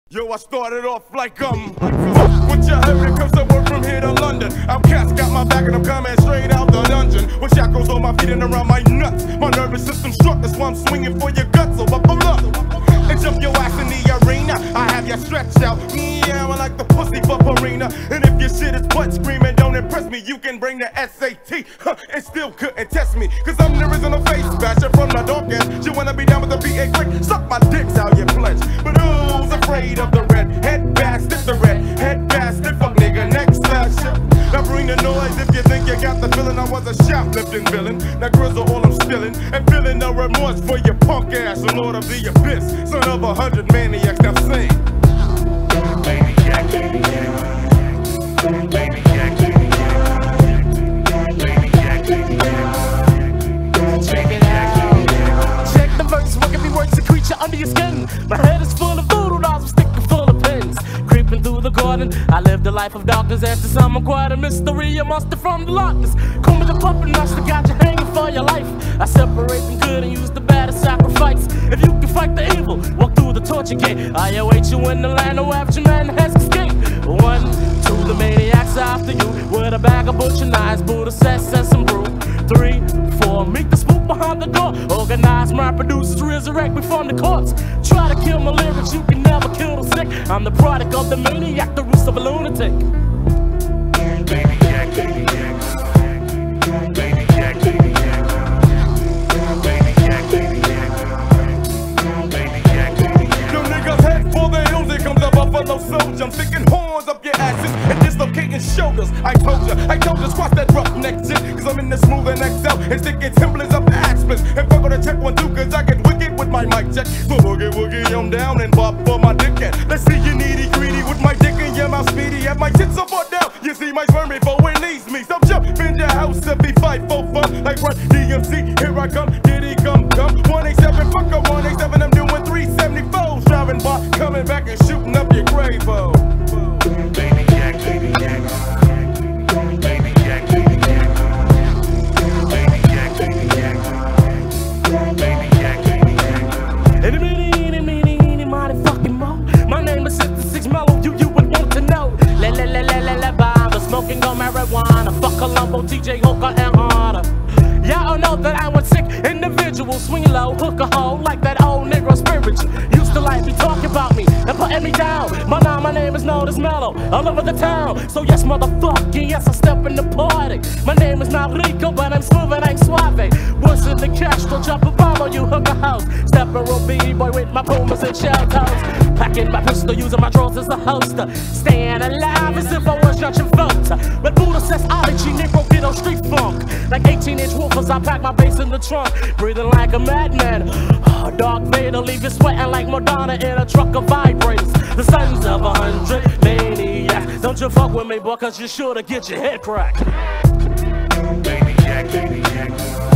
Yo, I started off like fuck what you heard, it comes to work from here to London. Outcast got my back and I'm coming straight out the dungeon. With shackles on my feet and around my nuts, my nervous system struck, that's why I'm swinging for your guts. So buckle up and jump your ass in the arena. I have you stretched out, yeah, I like the pussy buff arena. And if your shit is butt screaming, don't impress me, you can bring the SAT, and still couldn't test me. Cause I'm the original face basher from the dark end. You wanna be down with the BA click, suck my dicks out, you pledge. But who's afraid of the red head bastard? The red head bastard, fuck nigga, next slasher. Now bring the noise if you think you got the feeling. I was a shoplifting villain. Now girls are all I'm stealing, and feeling no remorse for your punk ass. The Lord of the Abyss, son of 100 maniacs. Now sing. Maniac, maniac, maniac, maniac, check it out. Check the verse, what can be worse, a creature under your skin. My head is full of voodoo dolls, I'm sticking full of pins. Creeping through the garden, I live the life of darkness. After some, I'm quite a mystery, a monster from the lockness. Come with the puppet master, got you hanging for your life. I separate the good and use the bad as sacrifice. If you can fight the evil, walk through the torture gate. I await you in the land of average man has escaped. 1, 2, the maniacs after you with a bag of butcher knives, Buddha sets and some brew. 3, 4, meet the spook behind the door. Organize my producers, resurrect me from the corpse. Try to kill my lyrics, you can never kill the sick. I'm the product of the maniac, the roots of a lunatic. Maniac, maniac, maniac, maniac, maniac. Yo niggas head for the hills, here comes a buffalo soldier. I'm sticking horns up your asses and dislocating shoulders. I told you, squash that roughneck shit. Cause I'm in the smooth and XL and sticking templates up ass splits. And fuck on the check 1, 2, cause I get wicked with my mic check. So boogie woogie, I'm down and bop for my dickhead. Let's see you needy greedy with my dick in your mouth speedy. Have my tits so far down, you see my sperm before it leaves me. So jump in your house if he fight for fun. Like run DMC, here I come, did he come? 187, fuck a 187, I'm doing 374s. Driving by, coming back and shooting up your grave. Maniac, maniac. Smoking on marijuana, fuck Columbo, TJ Hooker, and harder. Y'all know that I'm a sick individual. Swing low, hook a hole like that old Negro spiritual. Used to like me talking about me and putting me down. My name is known as Mellow all over the town. So yes, motherfucking yes, I step in the party. My name is not Rico, but I'm smooth and I'm suave. Once in the Castro, drop a bomb on you, hook a house. Step a real B-boy with my pumas and shell toes. Packing my pistol, using my drawers as a holster. Staying alive as if I was John Travolta. But Buddha says ology, Negro get on street funk. Like 18-inch woofers, I pack my bass in the trunk. Breathing like a madman. Dark Vader, leave you sweating like Madonna in a truck of vibrators. The sons of 100 maniacs. Don't you fuck with me, boy, cause you're sure to get your head cracked. Maniac, maniac.